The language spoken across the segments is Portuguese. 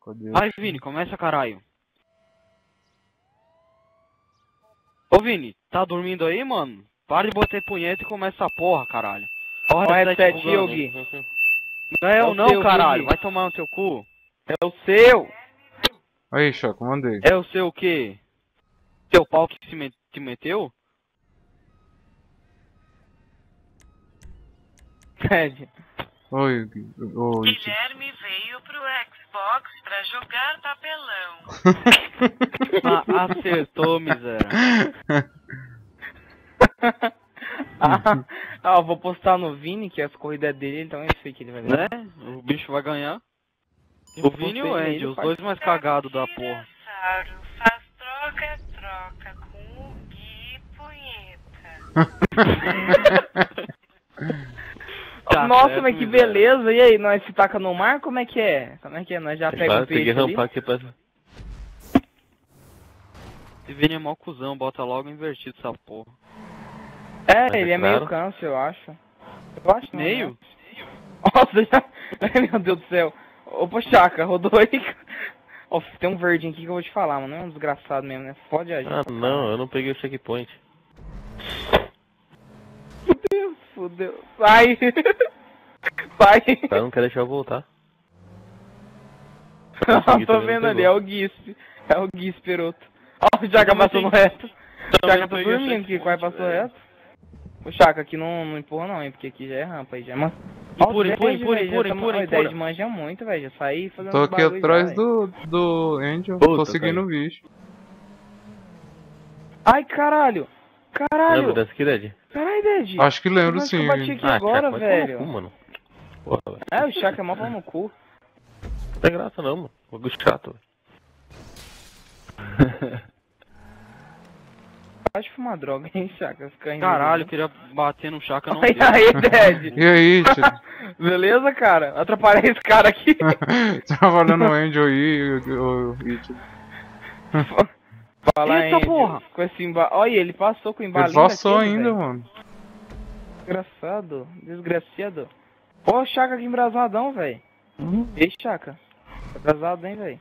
Cadê? Vai, Vini, começa, caralho. Ô, Vini, tá dormindo aí, mano? Para de botar punheta e começa essa porra, caralho. Ó, Ó, headset, bugando. Yogi. Não é eu o não, seu, caralho. Vini. Vai tomar no teu cu. É o seu. Aí, Choco, mandei. É o seu o quê? Seu pau que te meteu? Ted. Oi, Iti. Guilherme veio pro Xbox pra jogar papelão. Acertou, miséria. Eu vou postar no Vini, que as corridas dele, então eu sei que ele vai ganhar. Né? O bicho vai ganhar. Eu O Vini e o postei Andy, nele, os faz- dois mais cagados da porra. Dinossauro faz troca-troca com o Gui Punheta. Tá Nossa, certo, mas que miséria. beleza. E aí, nós se taca no mar? Como é que é? Como é que é? Nós já pegamos o Tem que peixe ali? rampar aqui pra... Esse Vini é mó cuzão, bota logo invertido essa porra. É, Mas é ele é claro. meio câncer, eu acho. Eu acho não, Meio? né? Nossa, já... Ai, meu Deus do céu. Opa, Chaka, rodou aí. Ó, tem um verdinho aqui que eu vou te falar, mano. É um desgraçado mesmo, né? Fode a gente. Ah, não, eu não peguei o checkpoint. Fudeu, fudeu. Sai. Sai. O cara não quer deixar eu voltar. Não, Consegui, tô também vendo não ali, pegou. é o Gui. É o Gui Esperoto. Ó, o Chaka passou no reto. O Também Chaka tá peguei o dormindo, que quase checkpoint, passou velho. reto. O Chaka aqui não empurra não, hein, porque aqui já é rampa, aí já é uma... Empurra, Ó, empurra, 10, empurra, velho, já empurra, tamo- empurra, ó, empurra. 10 manja muito, velho, já saí fazendo Tô uns aqui bagulho atrás já, velho. do Angel. Puta, Tô seguindo cara. o bicho. Ai, caralho. Caralho. Lembra dessa aqui, Ded? Caralho, Ded. Acho que lembro Mas que sim. eu bati Vini. aqui agora, Chaco, vai tomar no velho. cu, mano. Porra, velho. É, o Chaka é mó pau no cu. Não tem graça não, mano. Bagulho chato, velho. Pode fumar droga, hein, Chaka? Fica rindo. Caralho, eu queria bater no Chaka, não Ai, deu. aí, Ded. E aí, tio? Beleza, cara? Atrapalhei esse cara aqui. Trabalhando o Angel aí, o It. Fala, Eita, Angel, porra. com esse Olha, ele passou com o Ele embalinho passou daquele, ainda, velho. mano. Desgraçado. Desgraciado. Ó, o Chaka aqui embrasadão, velho. Ei, Chaka. Tá atrasado, hein, velho.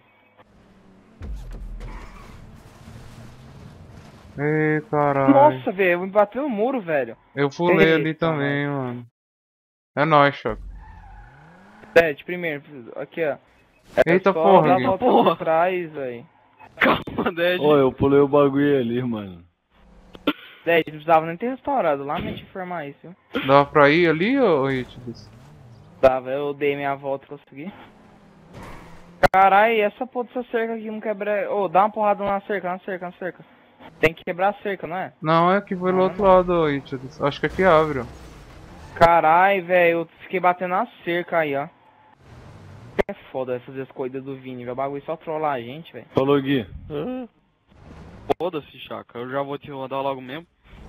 Ei, caralho. Nossa, velho, eu me bati no muro, velho. Eu pulei ali Eita, também, mano. É nóis, Choco. Ded, primeiro, aqui, ó. Eita, só porra, dar a Gui. volta Porra. por trás, velho. Calma, Ded. Ô, eu pulei o bagulho ali, mano. Ded, não precisava nem ter restaurado, lá me informar isso, viu? Dava pra ir ali, ô It? Tava, eu dei minha volta e consegui. Caralho, essa porra dessa cerca aqui não quebra. Ô, dá uma porrada na cerca, na cerca, na cerca. Tem que quebrar a cerca, não é? Não, é que foi do Ah, outro não. lado, ô It. Acho que aqui abre, ó. Caralho, velho, eu fiquei batendo na cerca aí, ó. É foda fazer as coisas do Vini, velho. O bagulho só trollar a gente, velho. Falou, Gui. Foda-se, Chaka. Eu já vou te rodar logo mesmo.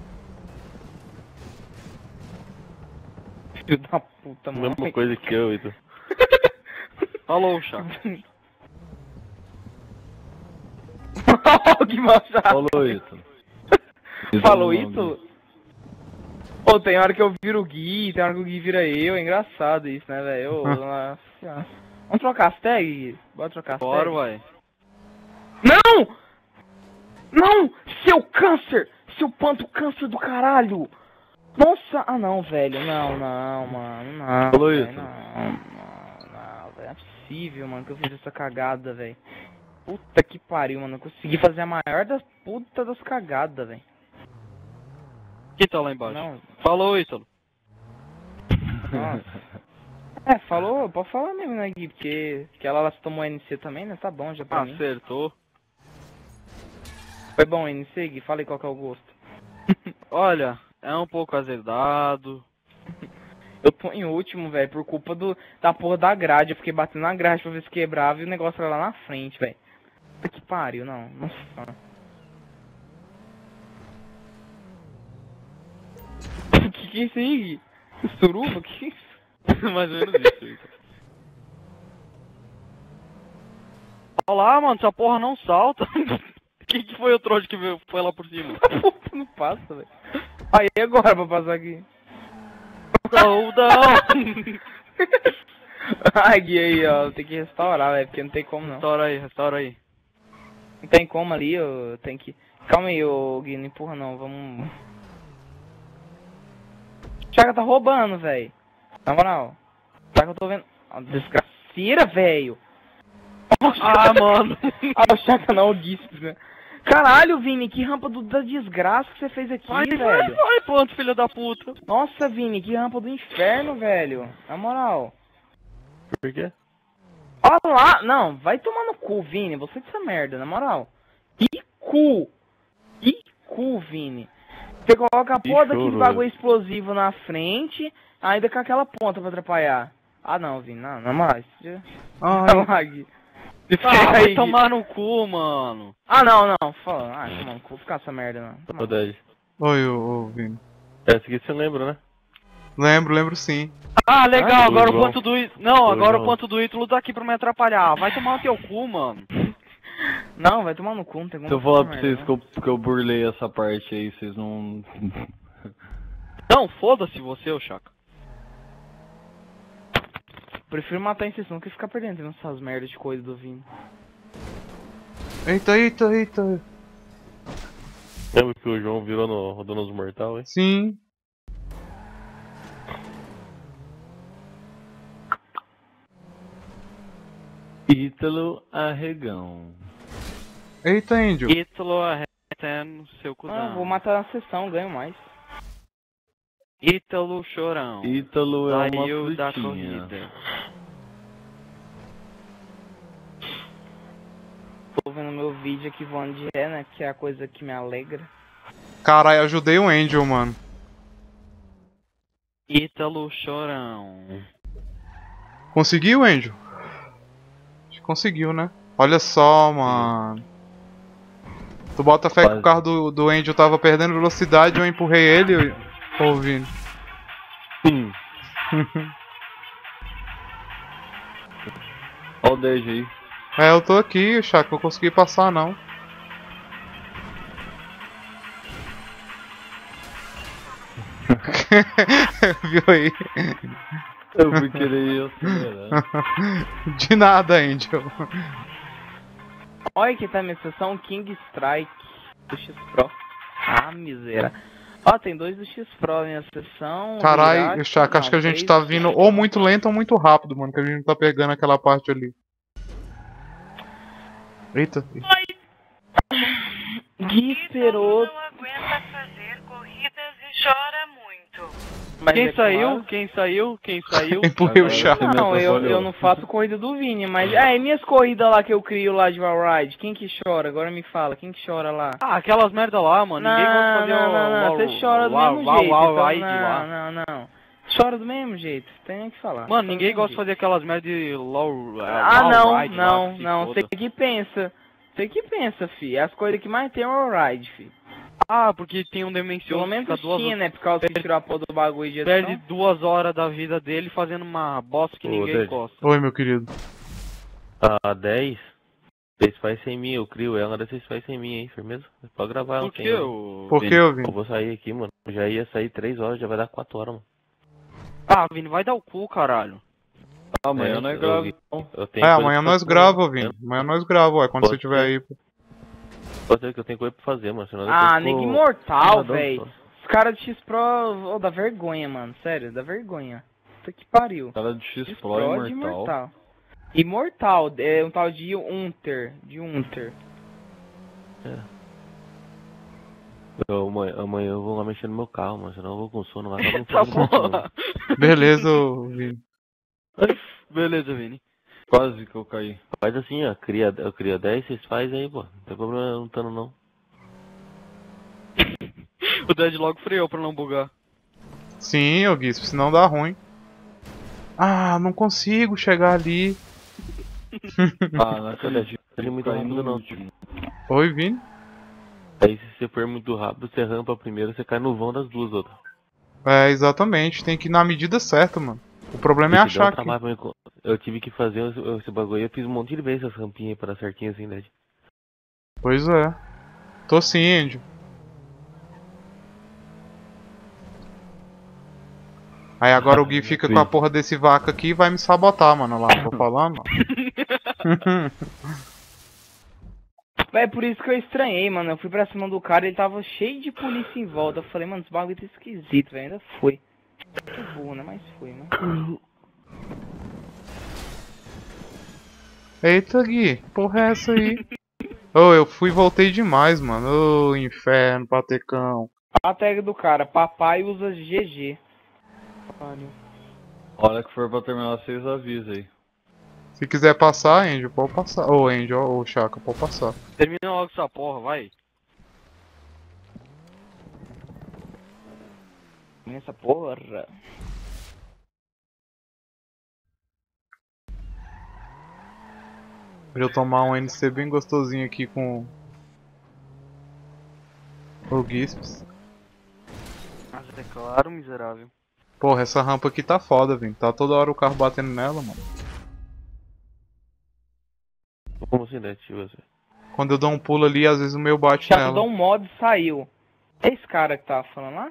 Filho da puta, mano. Mesma coisa que eu, Ito. Falou, Chaka. Que machado. Falou, Ito. Falou isso? Pô, tem hora que eu viro o Gui, tem hora que o Gui vira eu. É engraçado isso, né, velho? Ô, nossa senhora. Vamos trocar as tags, Gui? Bora trocar as Bora, tags. uai. Não! Não! Seu câncer! Seu panto câncer do caralho! Nossa! Ah, não, velho. Não, mano. Não. Falou velho, isso. Não, velho. É possível, mano, que eu fiz essa cagada, velho. Puta que pariu, mano. Eu consegui fazer a maior das putas das cagadas, velho. Quem tá lá embaixo? Não, Falou, Ítalo. nossa. É, falou, pode falar mesmo, né, Gui? Porque ela lá se tomou NC também, né? Tá bom já pra mim. Acertou. Foi bom NC, Gui? Fala aí qual que é o gosto. Olha, é um pouco azedado. Eu tô em último, velho, por culpa da porra da grade. Eu fiquei batendo na grade pra ver se quebrava e o negócio era lá na frente, velho. Puta que pariu, não. Nossa. Que é isso aí, Gui? Suruba? Que é isso? Mais ou menos isso, Ítalo. Olha lá, mano, essa porra não salta. Quem que foi o troll que foi lá por cima? Puta, não passa, velho. Aí agora pra passar aqui. Hold on. Ai, Gui aí, ó. Tem que restaurar, velho, porque não tem como não. Restaura aí. Não tem como ali, eu tenho que... Calma aí, ô Gui, não empurra não, vamos... O Chaka tá roubando, velho. Na moral. Será que eu tô vendo... Ó, desgraceira, velho. Ah, mano. Ah, o Chaka não, o Gui. Né? Caralho, Vini, que rampa da desgraça que você fez aqui, velho. Vai, pronto, filho da puta. Nossa, Vini, que rampa do inferno, velho. Na moral. Por quê? Olha lá. Não, vai tomar no cu, Vini. Você dessa merda, na moral. Que cu. Que cu, Vini. Você coloca a porra daquele bagulho explosivo na frente, ainda com aquela ponta pra atrapalhar. Ah, não, Vini. Não, na moral. Ai, Vai tomar no cu, mano. Ah, não. Fala. Ah, toma no cu. Ficar essa merda, não. Ô, Dad. oi, ô Vini. Essa aqui você lembra, né? Lembro sim. Ah, legal, agora o João. ponto do Ítalo... Não, agora João. o ponto do Ítalo tá aqui pra me atrapalhar. Vai tomar no teu cu, mano. Não, vai tomar no cu, não tem como. Se eu falar pra essa vocês merda, que eu burlei essa parte aí, vocês não... Não, foda-se você, ô Chaka. Prefiro matar em sessão que ficar perdendo essas merdas de coisa do Vini. Eita. Lembra que o João virou no Rodando Mortal, hein? Sim. Ítalo Arregão. Eita, Angel. Ítalo arretando seu Não, cuzão. vou matar na sessão, ganho mais. Ítalo chorão. Ítalo é Saiu uma da frutinha. corrida. Tô vendo meu vídeo aqui voando de ré, né? Que é a coisa que me alegra. Caralho, ajudei o Angel, mano. Ítalo chorão. Conseguiu, Angel? Acho que conseguiu, né? Olha só, mano. Tu bota fé que o carro do Angel tava perdendo velocidade, eu empurrei ele, ô Vini. Sim. Olha o 10 aí. É, eu tô aqui, Chaka, não consegui passar não. Viu aí? Eu fui querer acelerar. De nada, Angel. Olha que tá minha sessão King Strike do X Pro. Ah, miséria. Ó, tem 2 do X Pro na minha sessão. Caralho, Chaka, acho que a gente tá vindo ou muito lento ou muito rápido, mano, que a gente não tá pegando aquela parte ali. Eita. Gui esperou. Não aguenta fazer corridas e chora muito. Mas Quem é saiu? claro. Quem saiu? Quem saiu? Empurrei o Agora Chaka. você me Não, eu atrapalhou. não faço corrida do Vini, mas... Ah, e minhas corridas lá que eu crio lá de Valride? Quem que chora? Agora me fala, quem que chora lá? Ah, aquelas merda lá, mano. Ninguém gosta de fazer não, você chora do mesmo jeito. lá. Não. Chora do mesmo jeito, tem que falar. Mano, Chora ninguém do gosta de mesmo fazer aquelas merda de low. jeito. Ah, ride lá, não, que se não, foda. você que pensa. Você que pensa, fi. As coisas que mais tem é o Ride, fi. Ah, porque tem um demencioso Pelo que menos fica duas, tinha, né? Por causa que tirou a porra do bagulho de perde edição. 2 horas da vida dele fazendo uma bosta que Ô, ninguém Dede. gosta. Oi, meu querido. A 10, vocês fazem sem mim, eu crio ela, vocês fazem sem mim, hein, firmeza? Pode gravar ela Por sem que, mim. ô... Por que, Vini? ô Eu Vini? vou sair aqui, mano. Eu já ia sair 3 horas, já vai dar 4 horas, mano. Ah, Vini, vai dar o cu, caralho. Amanhã não é eu grave. vi. Não. Eu tenho É, coisa amanhã pra nós fazer. grava, Vini. Amanhã nós grava, ué, quando Pode você estiver aí. Pode ser que eu tenho coisa pra fazer, mano. Senão Ah, depois nego ficou- imortal, Pesadão, véi. só. Os caras de X Pro, oh, dá vergonha, mano. Sério, dá vergonha. Puta que pariu. Cara de X X Pro Pro de imortal. imortal. Imortal, é um tal de Unter. Amanhã eu vou lá mexer no meu carro, mano. Senão eu vou com sono, vai acabar Tá no bom. Beleza, ô Vini. Beleza, Vini. Quase que eu caí. Faz assim, ó. Eu crio 10, vocês fazem aí, pô. Não tem problema não lutando, não. O Dead logo freou pra não bugar. Sim, ô Gui, senão dá ruim. Ah, não consigo chegar ali. Ah, não Cadê? acredito. Ele é muito Caí rápido, no não. último. Oi, Vini. Aí se você for muito rápido, você rampa primeiro, você cai no vão das duas outras. É, exatamente. Tem que ir na medida certa, mano. O problema é Esse dá um achar que... trabalho pra mim. Eu tive que fazer esse bagulho aí, eu fiz um monte de vezes essas rampinhas aí pra dar certinho assim, né? Pois é. Tô sim, Angel. Aí agora o Gui fica com a porra desse vaca aqui e vai me sabotar, mano. Lá, tô falando. É por isso que eu estranhei, mano. Eu fui pra cima do cara, ele tava cheio de polícia em volta. Eu falei, mano, esse bagulho tá esquisito, velho. Ainda foi. Muito burro, né? Mas foi, mano. Eita, Gui, porra é essa aí? Ô, eu fui e voltei demais, mano. Ô, inferno, patecão. A tag do cara, papai usa GG. Pariu. A hora que for pra terminar, vocês avisam aí. Se quiser passar, Angel, pode passar. Ô, Angel, ô, Chaka, pode passar. Termina logo essa porra, vai. Essa porra. Pra eu tomar um NC bem gostosinho aqui com o Gisps. Mas é claro, miserável. Porra, essa rampa aqui tá foda, velho. Tá toda hora o carro batendo nela, mano. Como assim, né, tio? Você? Quando eu dou um pulo ali, às vezes o meu bate Chato, nela. dá um mod saiu. É esse cara que tava falando lá?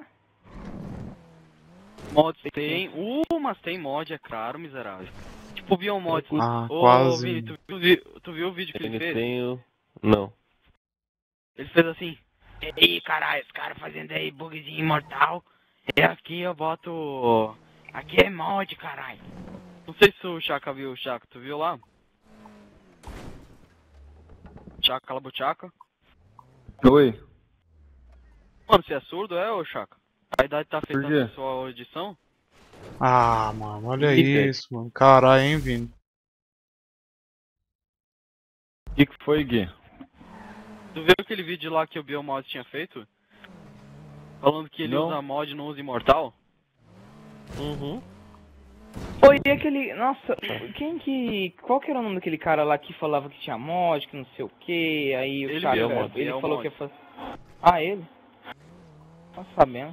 Mods tem. Mas tem mod, é claro, miserável. Tipo o Biomod. Ah, Ô, quase. Vini, tu viu o vídeo que ele fez? Tenho... Não. Ele fez assim. E aí, caralho, os caras fazendo aí bugzinho imortal. E aqui eu boto. Aqui é mod, caralho. Não sei se o Chaka viu, Chaka, tu viu lá? Chaka Labuchaca. Oi? Mano, você é surdo, é, ô Chaka? A idade tá afetando quê? a sua audição? Ah, mano, olha Eita. isso, mano. Caralho, hein, Vini. O que foi, Gui? Tu viu aquele vídeo lá que o Biomod tinha feito? Falando que ele Não. usa mod e não usa imortal? Uhum. Foi aquele. Nossa, quem que. Qual que era o nome daquele cara lá que falava que tinha mod, que não sei o que? Aí o Ele cara. mesmo, Ele é o falou mod. que ia fazer. Ah, ele? Tá sabendo.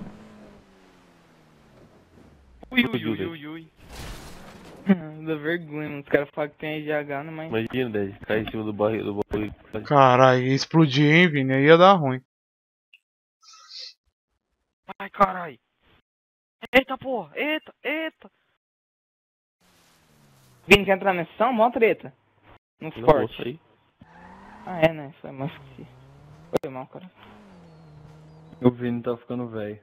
Ui, ui, ui, ui, ui. Da vergonha, mano. Os caras falam que tem EGH, né? Mas. Imagina, Ded, cair em cima do barril do bagulho. Caralho, ia explodir, hein, Vini? Aí ia dar ruim. Ai, carai. Eita, porra. Eita, eita. Vini, quer entrar nessa sessão? Mó treta. No Não, forte. moça aí. Ah, é, né? Foi mal, esqueci. Foi mal, cara. O Vini tá ficando velho.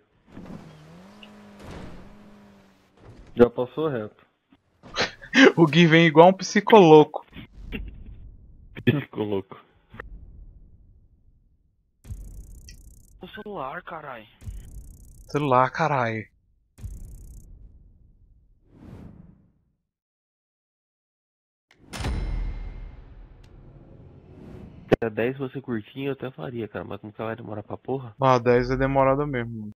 Já passou reto. O Gui vem igual um psicoloco. Ficou louco. O celular, carai. Celular, caralho. Se a 10 fosse curtinho, eu até faria, cara. Mas como que ela vai demorar pra porra? Ah, 10 é demorada mesmo, mano.